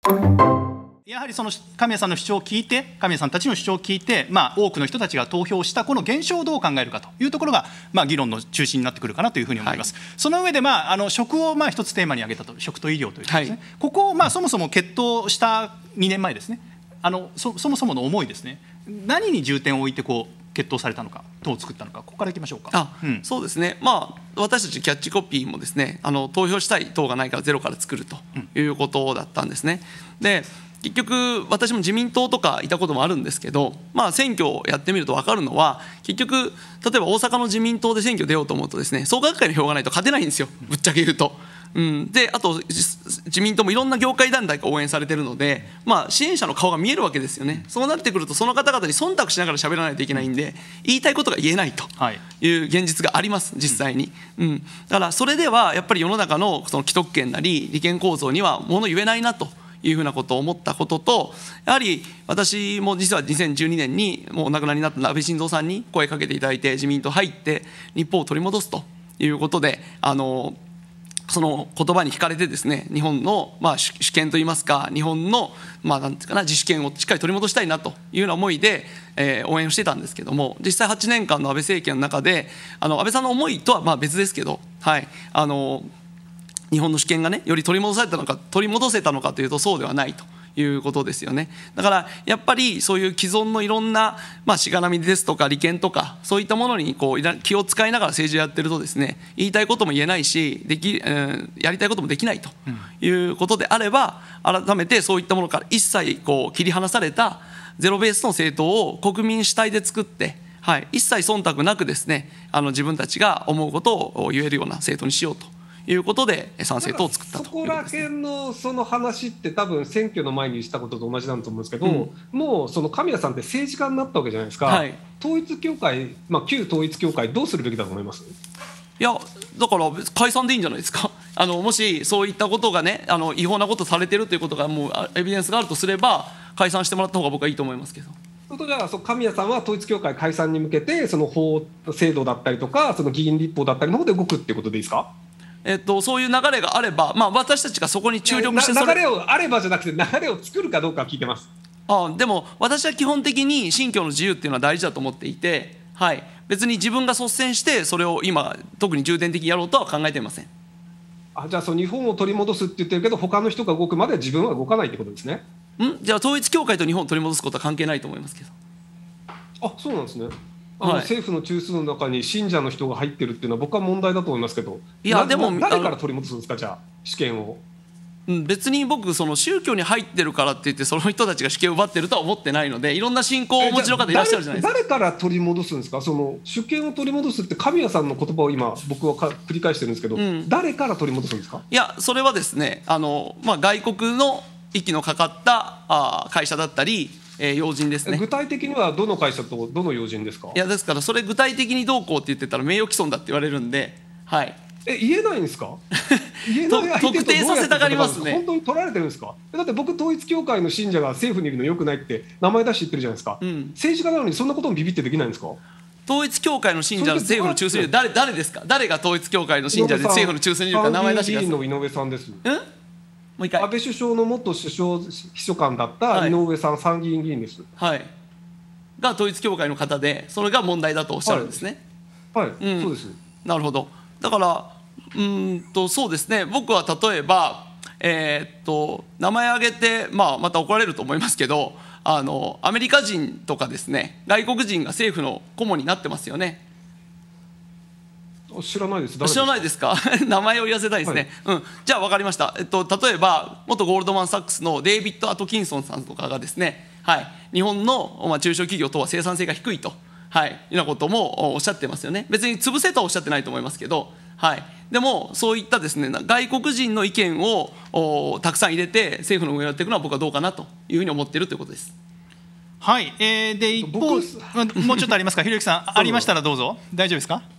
やはりその神谷さんの主張を聞いて、神谷さんたちの主張を聞いて、多くの人たちが投票したこの現象をどう考えるかというところが、議論の中心になってくるかなというふうに思います。その上で、食を一つテーマに挙げたと、食と医療というですね、ここをそもそも決闘した2年前ですね、そもそもの思いですね、何に重点を置いて決闘されたのか、党を作ったのか、ここからいきましょうか。 そうですね、私たちキャッチコピーもですね、投票したい党がないからゼロから作るということだったんですね。で結局私も自民党とかいたこともあるんですけど、選挙をやってみると分かるのは、結局例えば大阪の自民党で選挙出ようと思うとですね、創価学会の票がないと勝てないんですよ、ぶっちゃけ言うと。であと自民党もいろんな業界団体が応援されているので、支援者の顔が見えるわけですよね。そうなってくるとその方々に忖度しながら喋らないといけないんで、言いたいことが言えないという現実があります、実際に。だからそれではやっぱり世の中のその既得権なり利権構造には物言えないなというふうなことを思ったことと、やはり私も実は2012年にもうお亡くなりになった安倍晋三さんに声かけていただいて自民党入って日本を取り戻すということで、その言葉に惹かれてですね、日本の主権といいますか、日本のなんていうかな、自主権をしっかり取り戻したいなというような思いで、応援をしてたんですけども、実際8年間の安倍政権の中で安倍さんの思いとは別ですけど、日本の主権がねより取り戻せたのかというとそうではないということですよね。だからやっぱりそういう既存のいろんなしがらみですとか利権とかそういったものに気を使いながら政治をやってるとですね、言いたいことも言えないしやりたいこともできないということであれば、改めてそういったものから一切切り離されたゼロベースの政党を国民主体で作って、一切忖度なくですね、自分たちが思うことを言えるような政党にしようということで参政党を作ったというそこら辺のその話って多分選挙の前にしたことと同じなんだと思うんですけど、もうその神谷さんって政治家になったわけじゃないですか。統一教会、旧統一教会どうするべきだと思います？ いやだから解散でいいんじゃないですか。もしそういったことがね違法なことされてるということがもうエビデンスがあるとすれば解散してもらった方が僕はいいと思いますけど。 じゃあ神谷さんは統一教会解散に向けてその法制度だったりとかその議員立法だったりの方で動くっていうことでいいですか？ そういう流れがあれば、私たちがそこに注力して流れをあればじゃなくて流れを作るかどうか聞いてます。 でも私は基本的に信教の自由っていうのは大事だと思っていて、別に自分が率先してそれを今特に重点的にやろうとは考えていません。 じゃあその日本を取り戻すって言ってるけど他の人が動くまで自分は動かないってことですね。 じゃあ統一教会と日本を取り戻すことは関係ないと思いますけど。 そうなんですね。政府の中枢の中に信者の人が入ってるっていうのは僕は問題だと思いますけど、でも誰から取り戻すんですか、じゃあ主権を。 別に僕その宗教に入ってるからって言ってその人たちが主権を奪ってるとは思ってないので、いろんな信仰をお持ちの方いらっしゃるじゃないですか。 誰から取り戻すんですか？その主権を取り戻すって神谷さんの言葉を今僕は繰り返してるんですけど、誰から取り戻すんですか？ いやそれはですね外国の息のかかった会社だったり要人ですね。 具体的にはどの会社とどの要人ですか？ いやですからそれ具体的にどうこうって言ってたら名誉毀損だって言われるんで、 言えないんですか？言えない相手とどうやって特定させたがりますね。 本当に取られてるんですか？だって僕統一教会の信者が政府にいるのよくないって名前出して言ってるじゃないですか。政治家なのにそんなこともビビってできないんですか？ 統一教会の信者の政府の中枢にいる誰ですか？誰が統一教会の信者で政府の中枢にいるか名前出してください。 参議院の井上さんです。 もう一回。 安倍首相の元首相秘書官だった井上さん、参議院議員です。 が統一教会の方で、それが問題だとおっしゃるんですね。 そうです。 なるほど。だからそうですね、僕は例えば、名前挙げて、また怒られると思いますけどアメリカ人とかですね、外国人が政府の顧問になってますよね。 知らないです。 知らないですか？名前を言わせたいですね。じゃあ分かりました。例えば元ゴールドマン・サックスのデイビッド・アトキンソンさんとかがですね、日本の中小企業とは生産性が低いと、いうようなこともおっしゃってますよね。別に潰せとはおっしゃってないと思いますけど、でもそういったですね外国人の意見をたくさん入れて政府の運営をやっていくのは僕はどうかなというふうに思っているということです。 で一方もうちょっとありますか？ひろゆきさんありましたらどうぞ。大丈夫ですか？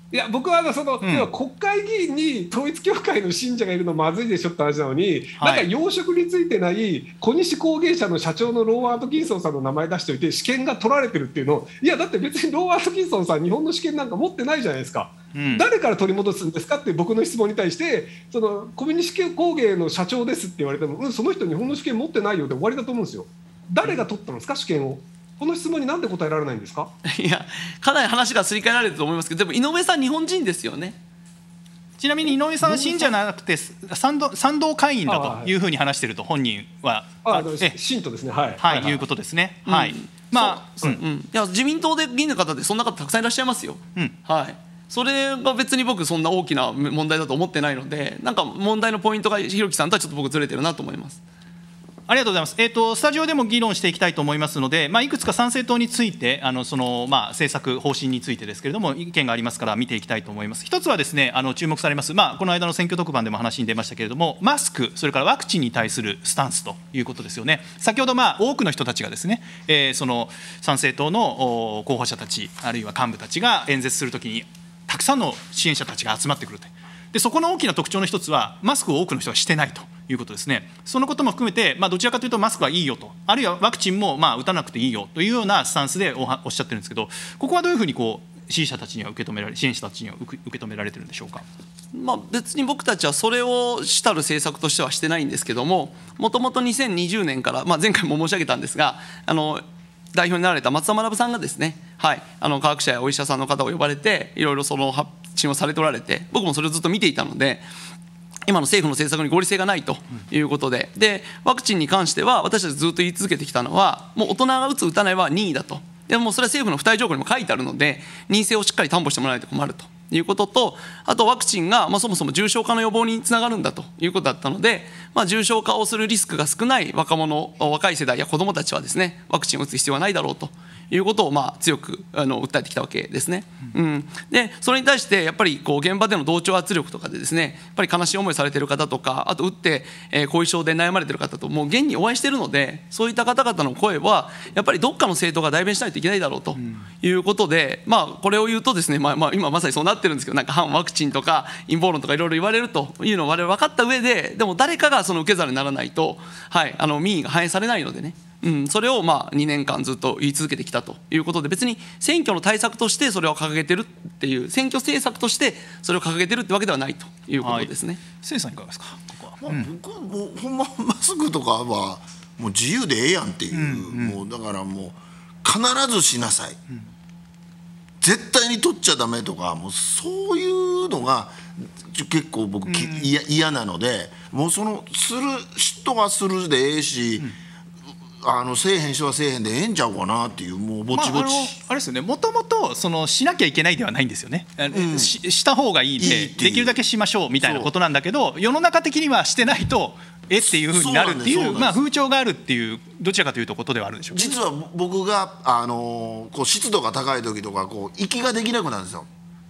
いや僕はその、国会議員に統一教会の信者がいるのまずいでしょって話なのに、なんか養殖についてない小西工芸社の社長のローワン・アトキンソンさんの名前出しておいて試験が取られてるっていうのを、いやだって別にローワン・アトキンソンさん日本の試験なんか持ってないじゃないですか、誰から取り戻すんですかって僕の質問に対して、その小西工芸の社長ですって言われても、その人日本の試験持ってないよで終わりだと思うんですよ。誰が取ったんですか試験を。この質問になんで答えられないんですか。 いや、かなり話がすり替えられると思いますけど、でも井上さん日本人ですよね。 ちなみに井上さんは信者じゃなくて賛同会員だというふうに話していると本人は信徒ですね、はい、 はい、いうことですね。はい。 まあ、いや自民党で議員の方でそんな方たくさんいらっしゃいますよ。はい。それが別に僕そんな大きな問題だと思ってないので、なんか問題のポイントがひろきさんとはちょっと僕ずれてるなと思います。 ありがとうございます。スタジオでも議論していきたいと思いますので、いくつか参政党について政策方針についてですけれども意見がありますから見ていきたいと思います。一つはですね、注目されます、この間の選挙特番でも話に出ましたけれども、マスク、それからワクチンに対するスタンスということですよね。先ほど多くの人たちがですね、その参政党の候補者たちあるいは幹部たちが演説するときにたくさんの支援者たちが集まってくると。でそこの大きな特徴の一つはマスクを多くの人がしてないということですね。そのことも含めて、どちらかというとマスクはいいよと、あるいはワクチンも打たなくていいよというようなスタンスでおっしゃってるんですけど、ここはどういうふうに支援者たちには受け止められてるんでしょうか。 別に僕たちはそれを主たる政策としてはしてないんですけども、もともと2020年から、前回も申し上げたんですが、代表になられた松田学さんがですね、科学者やお医者さんの方を呼ばれていろいろその発信をされておられて、僕もそれをずっと見ていたので、今の政府の政策に合理性がないということで、ワクチンに関しては私たちずっと言い続けてきたのは、もう大人が打つ打たないは任意だと。でもそれは政府の付帯条項にも書いてあるので、任意性をしっかり担保してもらわないと困るということと、あとワクチンがそもそも重症化の予防につながるんだということだったので、重症化をするリスクが少ない若い世代や子どもたちはですね、ワクチンを打つ必要はないだろうということを強く訴えてきたわけですね。でそれに対してやっぱり現場での同調圧力とかでですね、やっぱり悲しい思いされている方とか、あと打って後遺症で悩まれている方ともう現にお会いしているので、そういった方々の声はやっぱりどっかの政党が代弁しないといけないだろうということで、これを言うとですね、今まさにそうなってるんですけど、なんか反ワクチンとか陰謀論とかいろいろ言われるというのを我々分かった上で、でも誰かがその受け皿にならないと、民意が反映されないのでね、それを2年間ずっと言い続けてきたということで、別に選挙の対策としてそれを掲げてるっていう、選挙政策としてそれを掲げてるってわけではないということですね。 清さんいかがですか。 僕はもうほんまマスクとかはもう自由でええやんっていう、もうだからもう必ずしなさい、絶対に取っちゃダメとか、もうそういうのが結構僕嫌なので、もうそのする人はするでええし、せえへん人はせえへんでええんちゃうかなっていう、もうぼちぼち、 あれですよね、もともとしなきゃいけないではないんですよね、した方がいいでできるだけしましょうみたいなことなんだけど、世の中的にはしてないとっていうふうになるっていう風潮があるっていう、どちらかというとことではあるんでしょうね。 実は僕がこう湿度が高い時とか息ができなくなるんですよ、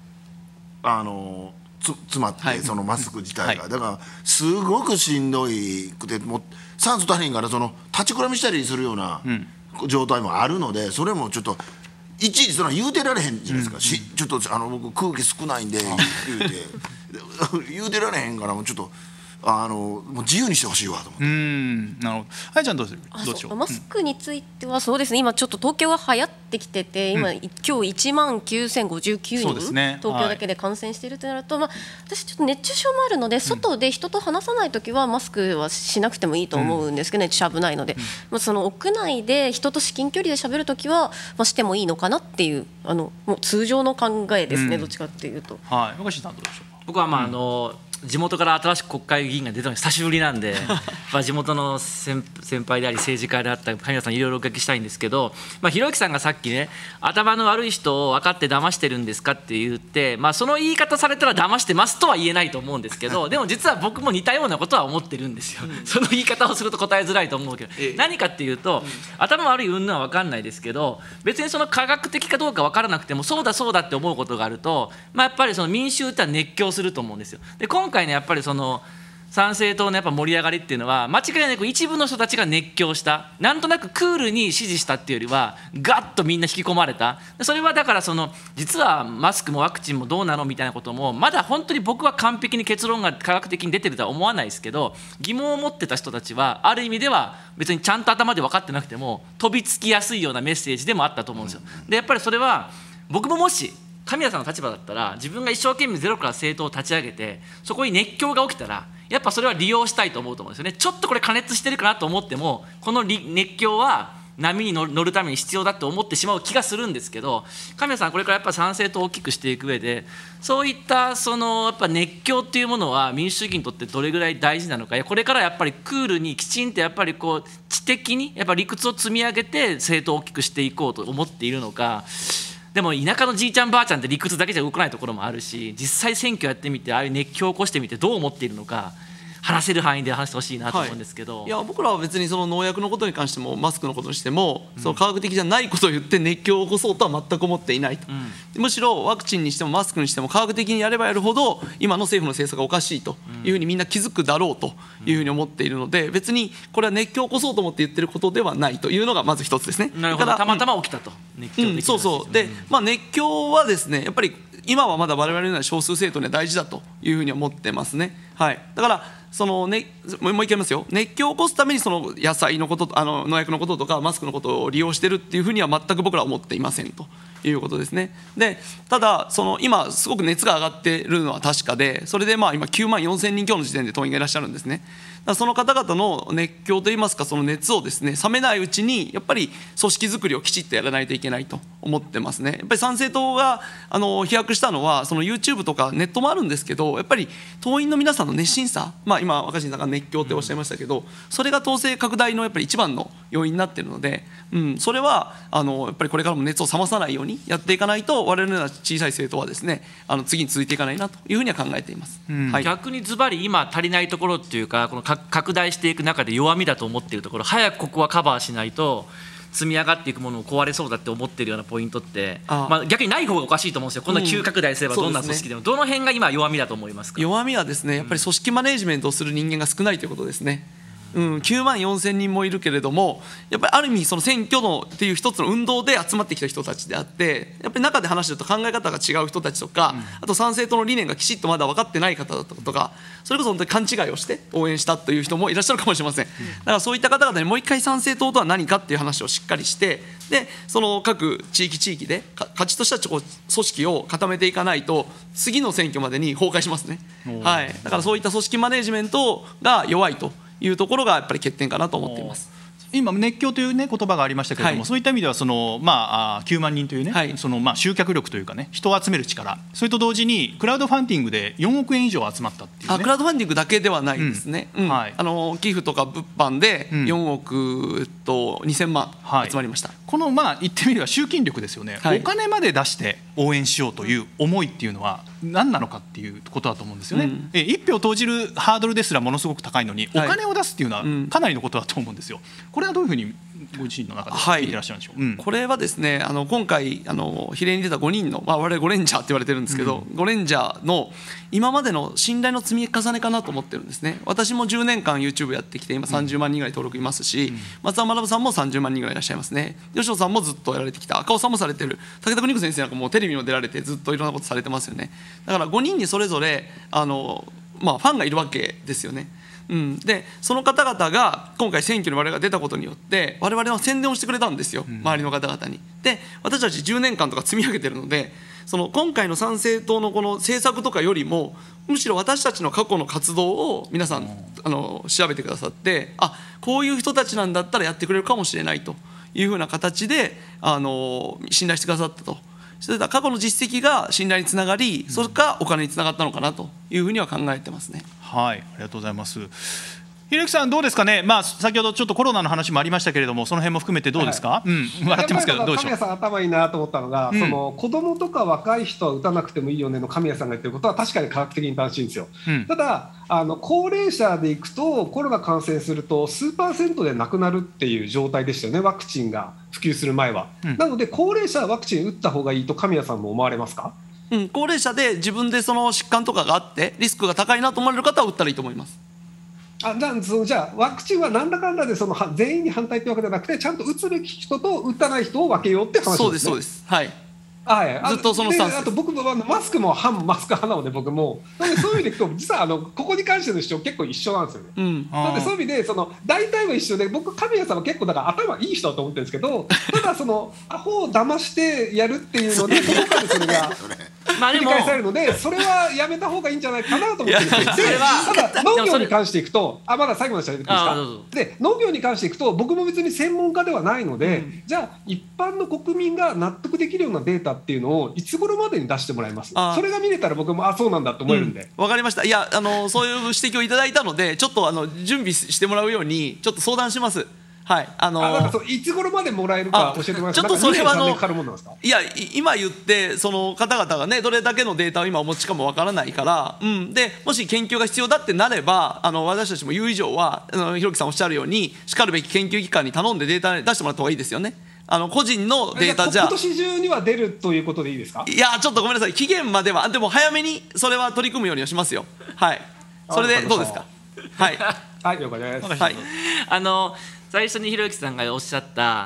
詰まって、そのマスク自体が、だからすごくしんどいくて、もう酸素足りんから立ちくらみしたりするような状態もあるので、それもちょっといちいちそれは言うてられへんじゃないですか、ちょっと僕空気少ないんで言うてられへんから、もうちょっともう自由にしてほしいわと思って。 なるほど。はい、ちゃんどうでしょう。 マスクについてはそうですね、今ちょっと東京は流行ってきてて、今日1万9059人、東京だけで感染しているとなると、私ちょっと熱中症もあるので、外で人と話さないときはマスクはしなくてもいいと思うんですけど、熱中症危ないので、その屋内で人と至近距離で喋るときは、してもいいのかなっていう、もう通常の考えですね、どっちかっていうと。 はい、若新さんどうでしょう。 僕は地元から新しく国会議員が出たの久しぶりなんで地元の先輩であり政治家であった神谷さんにいろいろお聞きしたいんですけど、ひろゆきさんがさっきね、頭の悪い人を分かって騙してるんですかって言って、その言い方されたら騙してますとは言えないと思うんですけど、でも実は僕も似たようなことは思ってるんですよ、その言い方をすると答えづらいと思うけど、何かっていうと、頭悪い云々は分かんないですけど、別にその科学的かどうか分からなくてもそうだそうだって思うことがあると、やっぱりその民衆ってのは熱狂すると思うんですよ。で今回ね、やっぱり参政党のやっぱ盛り上がりっていうのは間違いなく一部の人たちが熱狂した、なんとなくクールに支持したっていうよりはガッとみんな引き込まれた。それはだから実はマスクもワクチンもどうなのみたいなこともまだ本当に僕は完璧に結論が科学的に出てるとは思わないですけど、疑問を持ってた人たちはある意味では別にちゃんと頭で分かってなくても飛びつきやすいようなメッセージでもあったと思うんですよ。でやっぱりそれは僕ももし神谷さんの立場だったら自分が一生懸命ゼロから政党を立ち上げてそこに熱狂が起きたらやっぱそれは利用したいと思うと思うんですよね。ちょっとこれ加熱してるかなと思ってもこの熱狂は波に乗るために必要だと思ってしまう気がするんですけど、神谷さんこれからやっぱ参政党を大きくしていく上でそういったやっぱ熱狂っていうものは民主主義にとってどれぐらい大事なのか、これからやっぱりクールにきちんとやっぱり知的にやっぱ理屈を積み上げて政党を大きくしていこうと思っているのか。でも田舎のじいちゃんばあちゃんって理屈だけじゃ動かないところもあるし、実際選挙やってみてああいう熱狂を起こしてみてどう思っているのか話せる範囲で話してほしいなと思うんですけど、 いや僕らは別にその農薬のことに関してもマスクのことにしても、その科学的じゃないことを言って熱狂を起こそうとは全く思っていないと、むしろワクチンにしてもマスクにしても科学的にやればやるほど今の政府の政策がおかしいというふうにみんな気づくだろうというふうに思っているので、別にこれは熱狂を起こそうと思って言ってることではないというのがまず一つですね。 なるほど、たまたま起きたと、熱狂的な、 そうそうで、熱狂はですねやっぱり今はまだ我々のような少数政党には大事だというふうに思ってますね。はい、だからもう一回言いますよ、熱狂を起こすために野菜のこと農薬のこととかマスクのことを利用しているっていうふうには全く僕らは思っていませんということですね。でただ今すごく熱が上がっているのは確かで、それで今9万4000人強の時点で党員がいらっしゃるんですね。だからその方々の熱狂といいますかその熱をですね冷めないうちにやっぱり組織づくりをきちっとやらないといけないと思ってますね。やっぱり参政党が飛躍したのはYouTube とかネットもあるんですけど、やっぱり党員の皆さんの熱心さ、今若新さんが熱狂っておっしゃいましたけど、それが党勢拡大のやっぱり一番の要因になっているので、それはやっぱりこれからも熱を冷まさないようにやっていかないと我々のような小さい政党はですね次に続いていかないなというふうには考えています。はい、 逆にズバリ今足りないところっていうか、この拡大していく中で弱みだと思っているところ、早くここはカバーしないと積み上がっていくものを壊れそうだって思っているようなポイントって、逆にない方がおかしいと思うんですよ。こんな急拡大すればどんな組織でも、どの辺が今弱みだと思いますか。 弱みはですねやっぱり組織マネジメントをする人間が少ないということですね。9万4000人もいるけれども、やっぱりある意味選挙のっていう一つの運動で集まってきた人たちであって、やっぱり中で話してると考え方が違う人たちとか、あと参政党の理念がきちっとまだ分かってない方だったとか、それこそ本当に勘違いをして応援したという人もいらっしゃるかもしれません。だからそういった方々にもう一回参政党とは何かっていう話をしっかりして、で各地域で勝ちとした組織を固めていかないと次の選挙までに崩壊しますね。はい、だからそういった組織マネジメントが弱いというところがやっぱり欠点かなと思っています。 今熱狂という、言葉がありましたけれども、そういった意味では9万人という集客力というか人を集める力、それと同時にクラウドファンディングで4億円以上集まったっていう、 クラウドファンディングだけではないですね。寄付とか物販で4億2000万集まりました。 この言ってみれば集金力ですよね。お金まで出して応援しようという思いっていうのは何なのかっていうことだと思うんですよね。一票投じるハードルですらものすごく高いのに、お金を出すっていうのはかなりのことだと思うんですよ。これはどういうふうにご自身の中で聞いていらっしゃるんでしょう。 これはですね今回比例に出た5人の、我々5レンジャーって言われてるんですけど、5レンジャーの今までの信頼の積み重ねかなと思ってるんですね。私も10年間 YouTube やってきて今30万人ぐらい登録いますし、松田学さんも30万人ぐらいいらっしゃいますね。吉野さんもずっとやられてきた、赤尾さんもされてる、武田邦子先生なんかもうテレビにも出られてずっといろんなことされてますよね。だから5人にそれぞれファンがいるわけですよね。でその方々が今回選挙に我々が出たことによって我々は宣伝をしてくれたんですよ、周りの方々に。で私たち10年間とか積み上げてるので、今回の参政党のこの政策とかよりもむしろ私たちの過去の活動を皆さん調べてくださって、こういう人たちなんだったらやってくれるかもしれないというふうな形で信頼してくださったと。それで過去の実績が信頼につながり、それがお金につながったのかなというふうには考えてますね。 はい、ありがとうございます。ひろゆきさんどうですかね。先ほどちょっとコロナの話もありましたけれども、その辺も含めてどうですか。笑ってますけどどうでしょう。 神谷さん頭いいなと思ったのが、子どもとか若い人は打たなくてもいいよねの神谷さんが言ってることは確かに科学的に正しいんですよ。ただ高齢者でいくとコロナ感染すると数%で亡くなるっていう状態でしたよね、ワクチンが普及する前は。なので高齢者はワクチン打った方がいいと神谷さんも思われますか。 高齢者で自分でその疾患とかがあってリスクが高いなと思われる方は打ったらいいと思います。 じゃあワクチンはなんだかんだで全員に反対ってわけじゃなくて、ちゃんと打つべき人と打たない人を分けようって話ですね。 そうですそうです、はい、 はい、 ずっとそのスタンスです。 あと僕もマスクも反マスク派なので、僕もなのでそういう意味でいくと実はここに関しての主張結構一緒なんですよね。なのでそういう意味で大体は一緒で、僕神谷さんは結構だから頭いい人だと思ってるんですけど、ただアホを騙してやるっていうのでどこかでそれが繰り返されるので、それはやめた方がいいんじゃないかなと思ってるんですけど、ただ農業に関していくとまだ最後までしゃべっていいですか。で農業に関していくと僕も別に専門家ではないので、じゃあ一般の国民が納得できるようなデータっていうのをいつ頃までに出してもらいます。それが見れたら僕もそうなんだと思えるんで。 わかりました。いやそういう指摘をいただいたので、ちょっと準備してもらうようにちょっと相談します。はい、 なんかいつ頃までもらえるか教えてもらえますか。 ちょっとそれはいや今言ってその方々がねどれだけのデータを今お持ちかもわからないから、でもし研究が必要だってなれば私たちも言う以上はひろきさんおっしゃるようにしかるべき研究機関に頼んでデータ出してもらった方がいいですよね。個人のデータじゃ今年中には出るということでいいですか。 いやちょっとごめんなさい、期限まではでも早めにそれは取り組むようにはしますよ。はい、それでどうですか。はいはい、了解です。 はい、 最初にひろゆきさんがおっしゃった、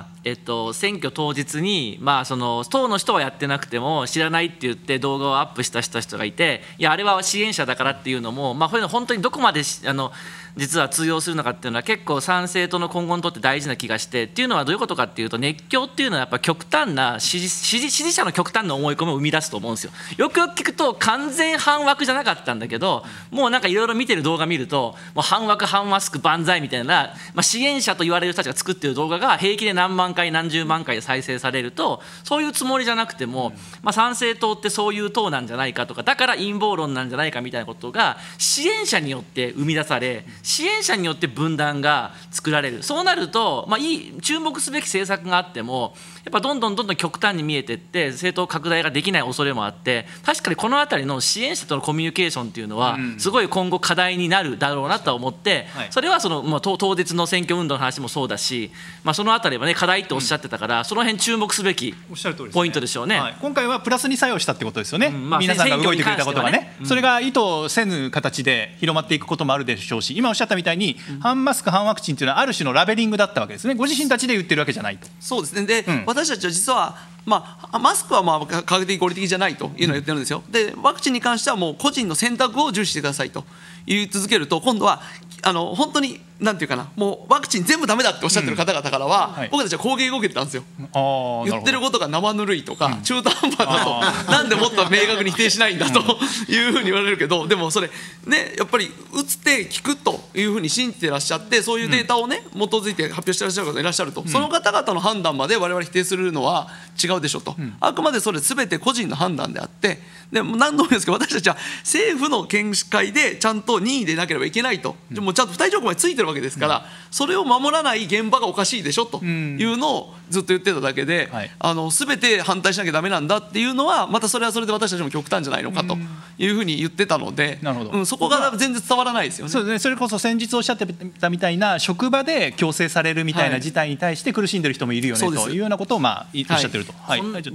選挙当日に、党の人はやってなくても知らないって言って動画をアップした人がいて、いやあれは支援者だからっていうのも、こういうの本当にどこまで実は通用するのかっていうのは結構参政党の今後にとって大事な気がして、っていうのはどういうことかっていうと、熱狂っていうのはやっぱ極端な支持者の極端な思い込みを生み出すと思うんですよ。よくよく聞くと完全反枠じゃなかったんだけど、もうなんかいろいろ見てる動画見るともう反枠反マスク万歳みたいな、支援者と言われる人たちが作ってる動画が平気で何万回何十万回で再生されると、そういうつもりじゃなくても、参政党ってそういう党なんじゃないかとか、だから陰謀論なんじゃないかみたいなことが支援者によって生み出され、支援者によって分断が作られる。そうなると、注目すべき政策があってもやっぱどんどん極端に見えていって政党拡大ができない恐れもあって、確かにこの辺りの支援者とのコミュニケーションっていうのはすごい今後課題になるだろうなと思って、それは当日の選挙運動の話もそうだし、その辺りはね課題っておっしゃってたから、その辺注目すべきポイントでしょうね。 今回はプラスに作用したってことですよね。皆さんが動いてくれたことがね、それが意図せぬ形で広まっていくこともあるでしょうし、今おっしゃったみたいに反マスク反ワクチンというのはある種のラベリングだったわけですね。ご自身たちで言ってるわけじゃないと。 そうですね。で、私たちは実はマスクは科学的合理的じゃないというのを言ってるんですよ。でワクチンに関してはもう個人の選択を重視してくださいと言い続けると、今度は本当になんていうかな、もうワクチン全部ダメだっておっしゃってる方々からは、僕たちは攻撃を受けてたんですよ。言ってることが生ぬるいとか、中途半端だと、なんでもっと明確に否定しないんだというふうに言われるけど、でもそれねやっぱり打つて聞くというふうに信じてらっしゃって、そういうデータをね基づいて発表してらっしゃる方がいらっしゃると、その方々の判断まで我々否定するのは違うでしょと、あくまでそれ全て個人の判断であって、でも何度も言うんですけど、私たちは政府の見解でちゃんと任意でなければいけないと、もうちゃんと付帯条項までついてるわけですから、それを守らない現場がおかしいでしょというのをずっと言ってただけで、全て反対しなきゃダメなんだっていうのはまたそれはそれで私たちも極端じゃないのかというふうに言ってたので、そこが全然伝わらないですよね。 そうですね。それこそ先日おっしゃってたみたいな職場で強制されるみたいな事態に対して苦しんでる人もいるよねというようなことをおっしゃってると。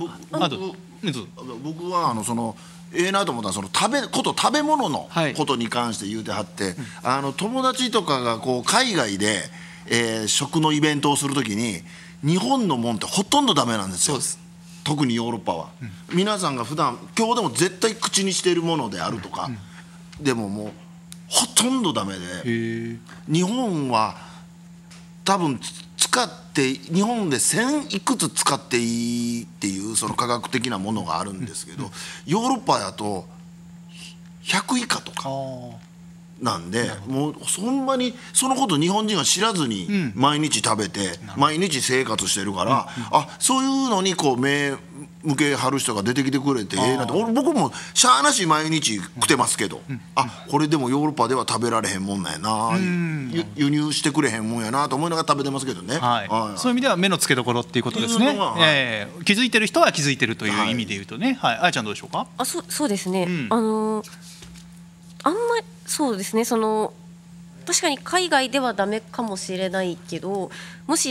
僕はなと思ったのは食べ物のことに関して言うてはって、友達とかが海外で、食のイベントをするときに日本のもんってほとんどダメなんですよ。特にヨーロッパは、皆さんが普段今日でも絶対口にしているものであるとか、でももうほとんどダメで、日本は多分日本で1000いくつ使っていいっていうその科学的なものがあるんですけど、ヨーロッパだと100以下とかなんで、もうそんなにそのこと日本人は知らずに毎日食べて毎日生活してるから、そういうのに目向けはる人が出てきてくれてなって、僕もしゃあなし毎日食ってますけど、これでもヨーロッパでは食べられへんもんなんやな、輸入してくれへんもんやなと思いながら食べてますけどね。 そういう意味では目の付けどころっていうことですね。気づいてる人は気づいてるという意味で言うとね。あやちゃんどうでしょうか。 そうですね。あんまりそうですね。確かに海外ではダメかもしれないけど、もし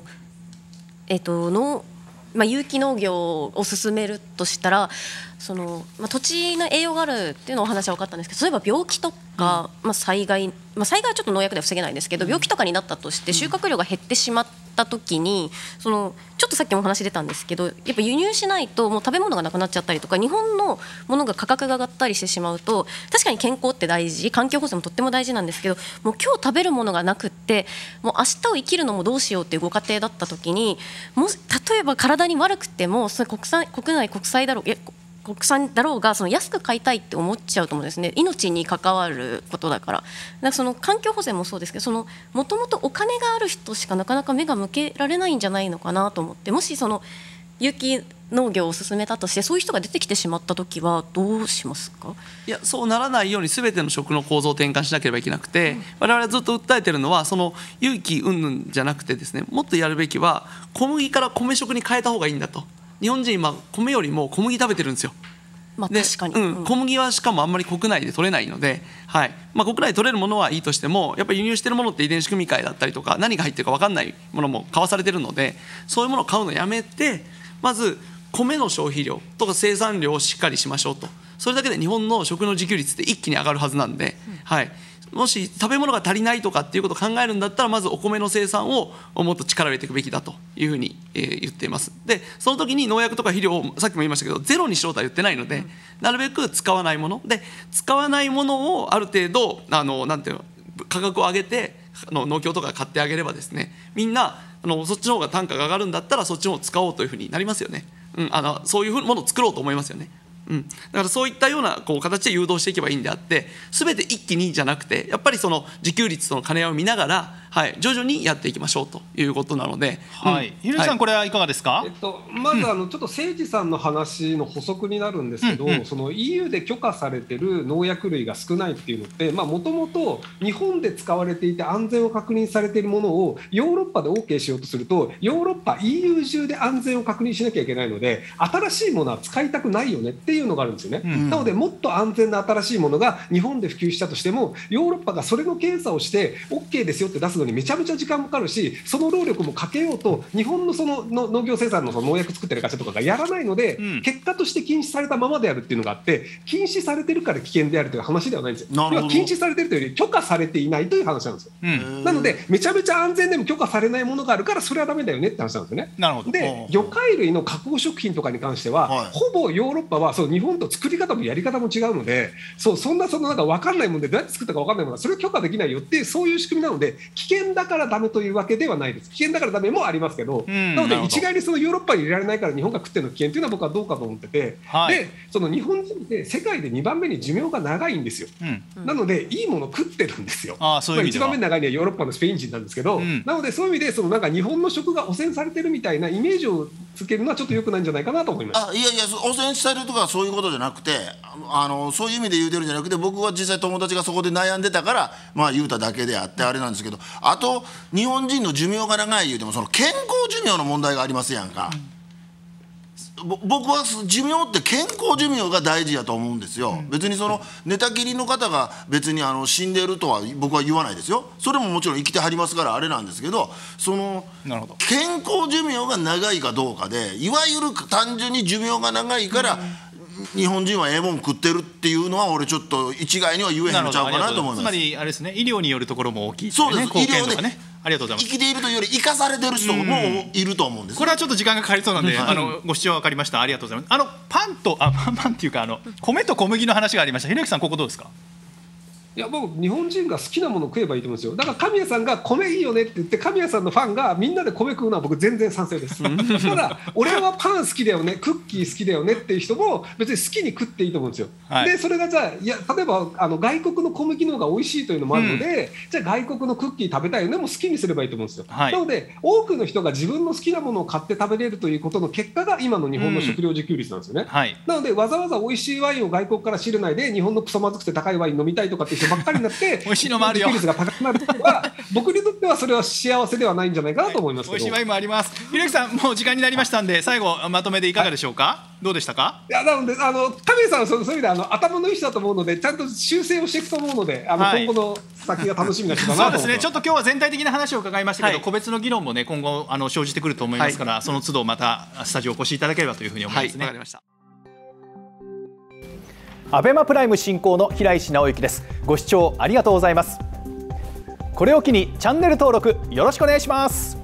有機農業を進めるとしたら、土地の栄養があるっていうのお話は分かったんですけど、例えば病気とか、災害はちょっと農薬では防げないですけど、病気とかになったとして収穫量が減ってしまった時に、ちょっとさっきもお話出たんですけど、やっぱ輸入しないともう食べ物がなくなっちゃったりとか、日本のものが価格が上がったりしてしまうと、確かに健康って大事、環境保全もとっても大事なんですけど、もう今日食べるものがなくって、もう明日を生きるのもどうしようっていうご家庭だった時に、例えば体に悪くてもそれ国内国際だろう国産だろうが安く買いたいって思っちゃうと思うんですね。命に関わることだから。だから環境保全もそうですけど、もともとお金がある人しかなかなか目が向けられないんじゃないのかなと思って、もし有機農業を進めたとして、そういう人が出てきてしまった時はどうしますか？ いや、そうならないように全ての食の構造を転換しなければいけなくて、我々はずっと訴えているのは有機云々じゃなくてですね、もっとやるべきは小麦から米食に変えた方がいいんだと。日本人今米よりも小麦食べてるんですよ。 確かに、 小麦はしかもあんまり国内で取れないので、国内で取れるものはいいとしても、やっぱり輸入してるものって遺伝子組み換えだったりとか、何が入ってるか分かんないものも買わされてるので、そういうものを買うのをやめて、まず米の消費量とか生産量をしっかりしましょうと。それだけで日本の食の自給率って一気に上がるはずなんで、もし食べ物が足りないとかっていうことを考えるんだったら、まずお米の生産をもっと力を入れていくべきだというふうに言っています。でその時に農薬とか肥料をさっきも言いましたけどゼロにしろとは言ってないので、なるべく使わないもので、使わないものをある程度なんていうの、価格を上げて農協とか買ってあげればですね、みんなそっちの方が単価が上がるんだったらそっちの方を使おうというふうになりますよね。そういうものを作ろうと思いますよね。だからそういったような形で誘導していけばいいんであって、全て一気にじゃなくて、やっぱり自給率との兼ね合いを見ながら、徐々にやっていきましょうということなので、 ひろゆきさん、これはいかがですか？ まずちょっと誠司さんの話の補足になるんですけど、EU で許可されてる農薬類が少ないっていうのって、もともと日本で使われていて安全を確認されているものをヨーロッパで OK しようとすると、ヨーロッパ EU 中で安全を確認しなきゃいけないので、新しいものは使いたくないよねっていうのがあるんですよね。なのでもっと安全な新しいものが日本で普及したとしても、ヨーロッパがそれの検査をして OK ですよって出すのにめちゃめちゃ時間もかかるし、その労力もかけようと日本の農業生産の農薬作ってる会社とかがやらないので、結果として禁止されたままであるっていうのがあって、禁止されてるから危険であるという話ではないんですよ。禁止されてるというより許可されていないという話なんですよ。なのでめちゃめちゃ安全でも許可されないものがあるからそれはダメだよねって話なんですよね。 なるほど。 で魚介類の加工食品とかに関しては、ほぼヨーロッパは日本と作り方もやり方も違うので、そんななんか分かんないものでどうやって作ったか分かんないものはそれを許可できないよって、そういう仕組みなので、危険だからダメというわけではないです。危険だからダメもありますけど、なので一概にヨーロッパに入れられないから日本が食ってるの危険っていうのは僕はどうかと思ってて、で日本人って世界で2番目に寿命が長いんですよ。なのでいいもの食ってるんですよ。1番目に長いのはヨーロッパのスペイン人なんですけど、なのでそういう意味でなんか日本の食が汚染されてるみたいなイメージをつけるのはちょっと良くないんじゃないかなと思います。 いや汚染されるとかそういうことじゃなくて、そういう意味で言うてるんじゃなくて、僕は実際友達がそこで悩んでたから言うただけであってあれなんですけど、あと日本人の寿命が長い言うても健康寿命の問題がありますやんか。僕は寿命って健康寿命が大事やと思うんですよ。別に寝たきりの方が別に死んでるとは僕は言わないですよ。それももちろん生きてはりますからあれなんですけど、健康寿命が長いかどうかで、いわゆる単純に寿命が長いから日本人はええもん食ってるっていうのは俺ちょっと一概には言えへんのちゃうかなと思います。 つまりあれですね、医療によるところも大きい、 そうです。医療でありがとうございます。 生きているというより生かされてる人もいると思うんです。 これはちょっと時間がかかりそうなんで、ご主張分かりました。ありがとうございます。パンっていうか米と小麦の話がありました。ひろゆきさん、ここどうですか？ いや僕日本人が好きなものを食えばいいと思うんですよ。だから神谷さんが米いいよねって言って神谷さんのファンがみんなで米食うのは僕全然賛成です。ただ俺はパン好きだよね、クッキー好きだよねっていう人も別に好きに食っていいと思うんですよ。でそれがじゃあ例えば外国の小麦の方が美味しいというのもあるので、じゃあ外国のクッキー食べたいよねも好きにすればいいと思うんですよ。なので多くの人が自分の好きなものを買って食べれるということの結果が今の日本の食料自給率なんですよね。なのでわざわざ美味しいワインを外国から仕入れないで日本のクソまずくて高いワイン飲みたいとかって人ばっかりになって美味しいのもあるよ。 自給率が高くなることは僕にとってはそれは幸せではないんじゃないかなと思いますけど。 美味しいワインもあります。ひろゆきさん、もう時間になりましたんで最後まとめでいかがでしょうか？どうでしたか？ いやなので神谷さんはそういう意味で頭のいい人だと思うのでちゃんと修正をしていくと思うので今後の先が楽しみな人だなと思います。 そうですね。ちょっと今日は全体的な話を伺いましたけど、個別の議論もね今後生じてくると思いますから、その都度またスタジオお越しいただければというふうに思いますね。 わかりました。 アベマプライム進行の平石直之です。ご視聴ありがとうございます。これを機にチャンネル登録よろしくお願いします。